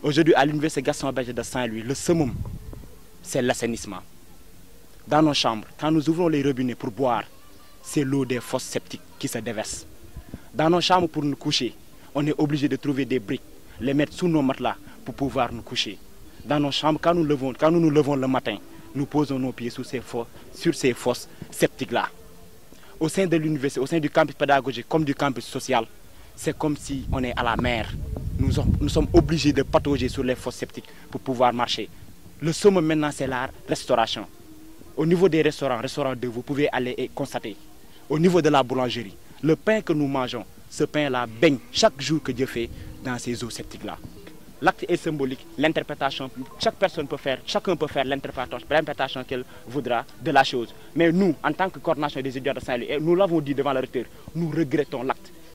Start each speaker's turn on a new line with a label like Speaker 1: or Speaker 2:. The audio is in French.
Speaker 1: Aujourd'hui, à l'université Gaston Berger de Saint-Louis, le summum, c'est l'assainissement. Dans nos chambres, quand nous ouvrons les robinets pour boire, c'est l'eau des fosses septiques qui se déverse. Dans nos chambres pour nous coucher, on est obligé de trouver des briques, les mettre sous nos matelas pour pouvoir nous coucher. Dans nos chambres, quand nous nous levons le matin, nous posons nos pieds sur ces fosses septiques-là. Au sein de l'université, au sein du campus pédagogique comme du campus social, c'est comme si on est à la mer. Nous sommes obligés de patauger sur les fosses septiques pour pouvoir marcher. Le summum maintenant, c'est la restauration. Au niveau des restaurants 2, vous pouvez aller et constater. Au niveau de la boulangerie, le pain que nous mangeons, ce pain-là baigne chaque jour que Dieu fait dans ces eaux septiques-là. L'acte est symbolique, l'interprétation, chacun peut faire l'interprétation qu'elle voudra de la chose. Mais nous, en tant que coordination des étudiants de Saint-Louis, nous l'avons dit devant le recteur, nous regrettons l'acte.